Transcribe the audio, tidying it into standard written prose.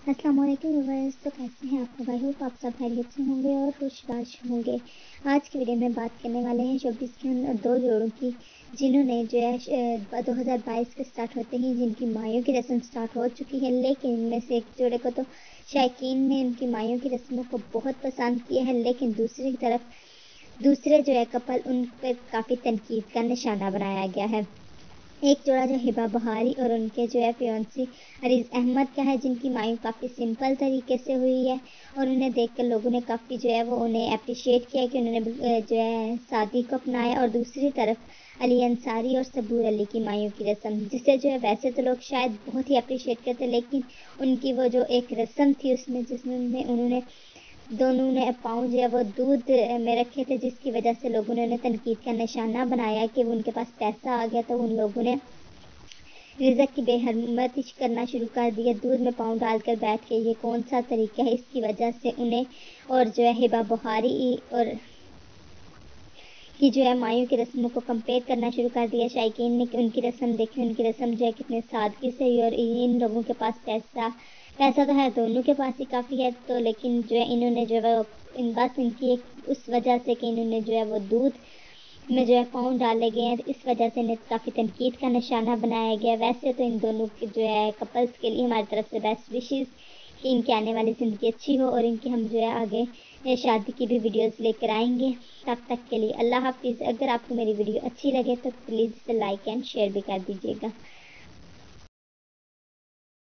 السلام علیکم ویورز، تو کیسے ہیں آپ؟ آئی ہوپ آپ سب خیریت سے ہوں گے اور خوشباش ہوں گے۔ آج کی ویڈیو میں بات کرنے والے ہیں شوبز کے ان دو جوڑوں کی، جنہوں نے جو ہے 2022 کے سٹارٹ ہوتے ہی جن کی مایوں کی رسم سٹارٹ ہو چکی ہے، لیکن ان میں سے ایک جوڑے کو تو شائقین نے ان کی مایوں کی رسموں کو بہت پسند کیا ہے، لیکن دوسری طرف دوسرے جو ہے کپل ان پر کافی تنقید کا نشانہ بنایا گیا ہے۔ ایک جوڑا جو ہبا بہاری اور ان کے جو ہے فیونسی عریض احمد کا ہے، جن کی مایوں کافی سمپل طریقے سے ہوئی ہے اور انہیں دیکھ کر لوگوں نے کافی جو ہے وہ انہیں اپریشیٹ کیا کہ انہوں نے جو ہے سادگی کو اپنایا۔ اور دوسری طرف علی انصاری اور صبور علی کی مایوں کی رسم، جسے جو ہے ویسے تو لوگ شاید بہت ہی اپریشیٹ کرتے، لیکن ان کی وہ جو ایک رسم تھی اس میں جس میں انہوں نے دونوں نے پاؤں جو ہے وہ دودھ میں رکھے تھے، جس کی وجہ سے لوگوں نے انہیں تنقید کا نشانہ بنایا کہ وہ ان کے پاس پیسہ آ گیا تو ان لوگوں نے رزق کی بے حرمتی کرنا شروع کر دیا، دودھ میں پاؤں ڈال کر بیٹھ کے، یہ کون سا طریقہ ہے؟ اس کی وجہ سے انہیں اور جو ہے ہبا بہاری اور کی جو ہے مایوں کی رسموں کو کمپیئر کرنا شروع کر دیا۔ شائقین نے ان کی رسم دیکھی، ان کی رسم جو ہے کتنے سادگی سے ہوئی، اور ان لوگوں کے پاس پیسہ تو ہے، دونوں کے پاس ہی کافی ہے، تو لیکن جو ہے انہوں نے جو ہے بس ان کی ایک اس وجہ سے کہ انہوں نے جو ہے وہ دودھ میں جو ہے پاؤں ڈالے گئے ہیں، اس وجہ سے انہیں کافی تنقید کا نشانہ بنایا گیا۔ ویسے تو ان دونوں کے جو ہے کپلز کے لیے ہماری طرف سے بیسٹ وشز کہ ان کی آنے والی زندگی اچھی ہو، اور ان کی ہم جو ہے آگے شادی کی بھی ویڈیوز لے کر آئیں گے۔ تب تک کے لیے اللہ حافظ۔ اگر آپ کو میری ویڈیو اچھی لگے تو پلیز اسے لائک اینڈ شیئر بھی کر دیجیے گا۔